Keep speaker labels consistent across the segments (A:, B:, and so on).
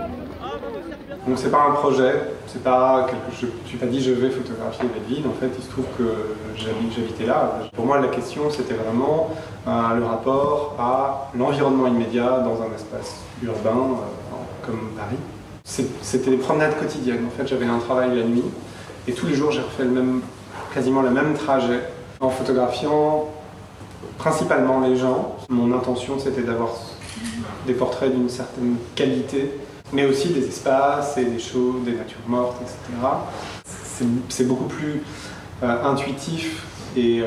A: Donc c'est pas un projet, c'est pas quelque chose, je suis pas dit je vais photographier Belleville, en fait il se trouve que j'habitais là. Pour moi la question c'était vraiment le rapport à l'environnement immédiat dans un espace urbain comme Paris. C'était des promenades quotidiennes, en fait j'avais un travail la nuit et tous les jours j'ai refait quasiment le même trajet en photographiant principalement les gens. Mon intention c'était d'avoir des portraits d'une certaine qualité, mais aussi des espaces et des choses, des natures mortes, etc. C'est beaucoup plus intuitif et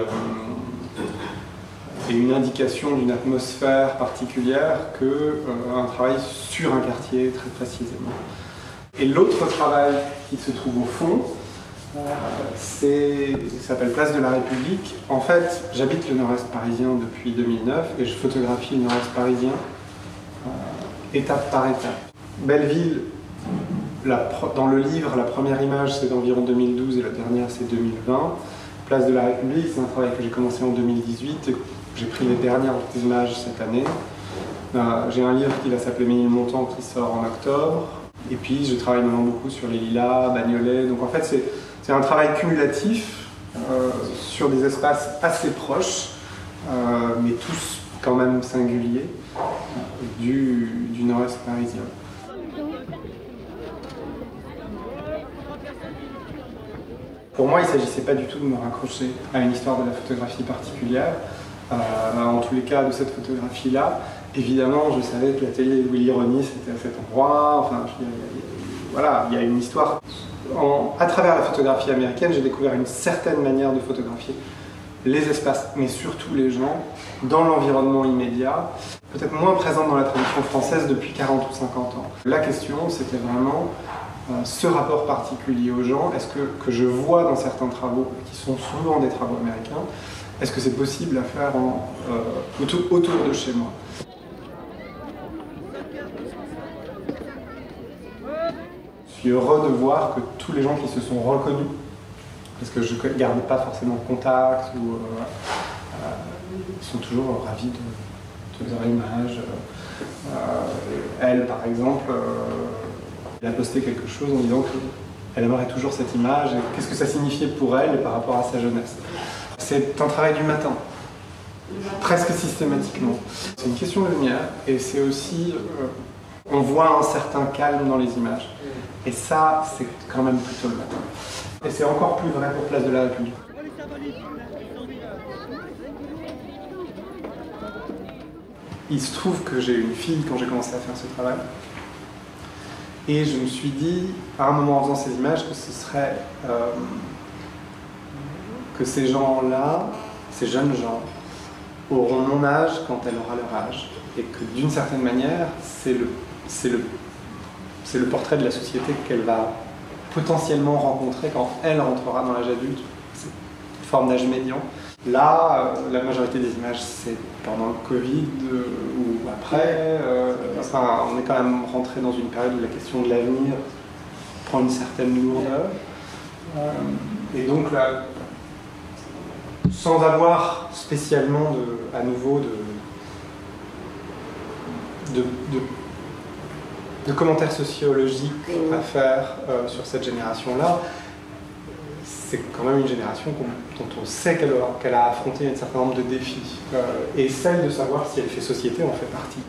A: une indication d'une atmosphère particulière qu'un travail sur un quartier très précisément. Et l'autre travail qui se trouve au fond, ça s'appelle Place de la République. En fait, j'habite le nord-est parisien depuis 2009 et je photographie le nord-est parisien étape par étape. Belleville, dans le livre, la première image c'est d'environ 2012 et la dernière c'est 2020. Place de la République, c'est un travail que j'ai commencé en 2018 et j'ai pris les dernières images cette année. J'ai un livre qui va s'appeler Ménilmontant qui sort en octobre. Et puis je travaille maintenant beaucoup sur les lilas, Bagnolet. Donc en fait c'est un travail cumulatif sur des espaces assez proches, mais tous quand même singuliers, du nord-est parisien. Pour moi, il ne s'agissait pas du tout de me raccrocher à une histoire de la photographie particulière. En tous les cas, de cette photographie-là, évidemment, je savais que l'atelier de Willy Ronis était à cet endroit. Enfin, voilà, il y a une histoire. À travers la photographie américaine, j'ai découvert une certaine manière de photographier les espaces, mais surtout les gens, dans l'environnement immédiat, peut-être moins présente dans la tradition française depuis 40 ou 50 ans. La question, c'était vraiment ce rapport particulier aux gens, est-ce que je vois dans certains travaux, qui sont souvent des travaux américains, est-ce que c'est possible à faire autour de chez moi? Je suis heureux de voir que tous les gens qui se sont reconnus, parce que je ne garde pas forcément de contact, ils sont toujours ravis de leur image. Elle, par exemple, elle a posté quelque chose en disant qu'elle aimerait toujours cette image, et qu'est-ce que ça signifiait pour elle par rapport à sa jeunesse. C'est un travail du matin, presque systématiquement. C'est une question de lumière, et c'est aussi... on voit un certain calme dans les images. Et ça, c'est quand même plutôt le matin. Et c'est encore plus vrai pour Place de la République. Il se trouve que j'ai eu une fille quand j'ai commencé à faire ce travail. Et je me suis dit, à un moment en faisant ces images, que ce serait... que ces gens-là, ces jeunes gens, auront mon âge quand elle aura leur âge. Et que d'une certaine manière, c'est le portrait de la société qu'elle va potentiellement rencontrer quand elle rentrera dans l'âge adulte. C'est une forme d'âge médian. Là, la majorité des images, c'est pendant le Covid ou après. Enfin, on est quand même rentré dans une période où la question de l'avenir prend une certaine lourdeur. Et donc là, sans avoir spécialement à nouveau de commentaires sociologiques à faire sur cette génération-là, c'est quand même une génération dont on sait qu'elle a affronté un certain nombre de défis. Et celle de savoir si elle fait société en fait partie.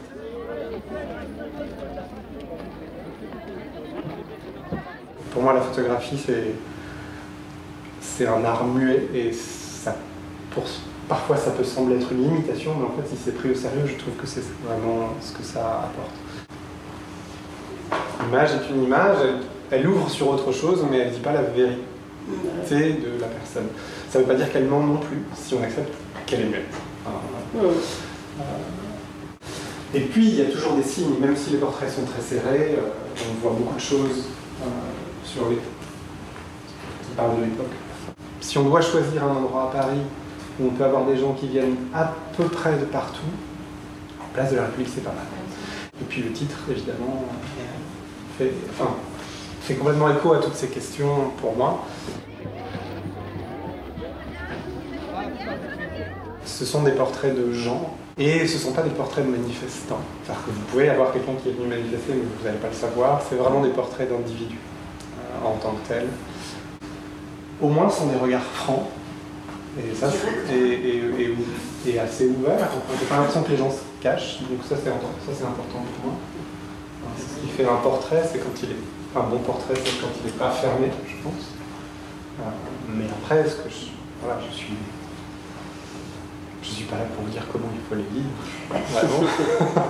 A: Pour moi, la photographie, c'est un art muet et parfois ça peut sembler être une limitation, mais en fait, si c'est pris au sérieux, je trouve que c'est vraiment ce que ça apporte. L'image est une image, elle ouvre sur autre chose, mais elle ne dit pas la vérité de la personne. Ça ne veut pas dire qu'elle ment non plus, si on accepte qu'elle est muette. Et puis, il y a toujours des signes, même si les portraits sont très serrés, on voit beaucoup de choses qui parlent de l'époque. Si on doit choisir un endroit à Paris où on peut avoir des gens qui viennent à peu près de partout, Place de la République, c'est pas mal. Et puis le titre, évidemment, fait complètement écho à toutes ces questions pour moi. Ce sont des portraits de gens, et ce ne sont pas des portraits de manifestants. C'est-à-dire que vous pouvez avoir quelqu'un qui est venu manifester, mais vous n'allez pas le savoir. C'est vraiment des portraits d'individus en tant que tels. Au moins, ce sont des regards francs, et ça, et assez ouverts. J'ai pas l'impression que les gens se cachent, donc ça c'est important pour moi. Ce qui fait un portrait, c'est quand il est... Un bon portrait, c'est quand il n'est pas fermé, je pense. Mais après, voilà, je suis pas là pour vous dire comment il faut les lire. Vraiment.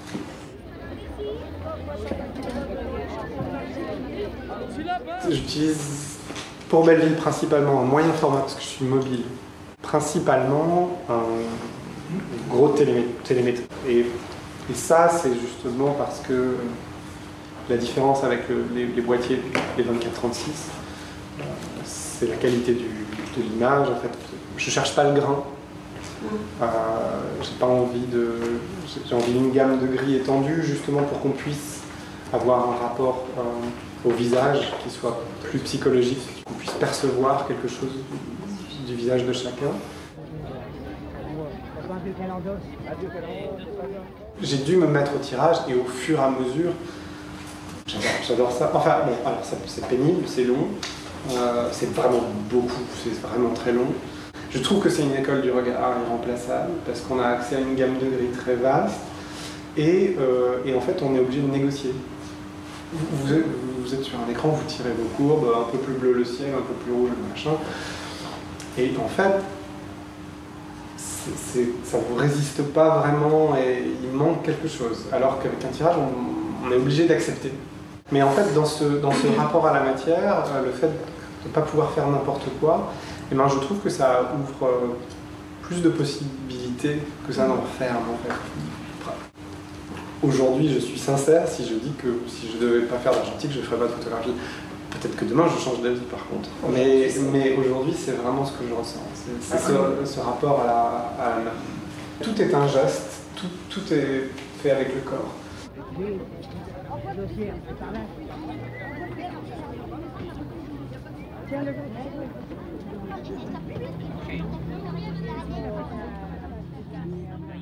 A: J'utilise pour Belleville principalement un moyen format parce que je suis mobile. Principalement un gros télémétrie. Et ça, c'est justement parce que la différence avec les boîtiers, les 24-36, c'est la qualité de l'image. En fait, je cherche pas le grain. J'ai envie d'une gamme de gris étendue justement pour qu'on puisse avoir un rapport au visage qui soit plus psychologique, qu'on puisse percevoir quelque chose du visage de chacun. J'ai dû me mettre au tirage et au fur et à mesure, j'adore ça. Enfin bon, alors c'est pénible, c'est long, c'est vraiment beaucoup, c'est vraiment très long. Je trouve que c'est une école du regard irremplaçable parce qu'on a accès à une gamme de gris très vaste et en fait on est obligé de négocier. Vous êtes sur un écran, vous tirez vos courbes, un peu plus bleu le ciel, un peu plus rouge le machin. Et en fait, ça ne vous résiste pas vraiment et il manque quelque chose. Alors qu'avec un tirage, on est obligé d'accepter. Mais en fait, dans ce rapport à la matière, le fait de ne pas pouvoir faire n'importe quoi, eh ben, je trouve que ça ouvre plus de possibilités que ça n'enferme en fait. Aujourd'hui, je suis sincère si je dis que si je ne devais pas faire d'argentique, je ne ferais pas de photographie. Peut-être que demain, je change d'avis par contre. Mais aujourd'hui, c'est vraiment ce que je ressens. C'est ce rapport à la main. Tout est un geste, tout est fait avec le corps. Tiens,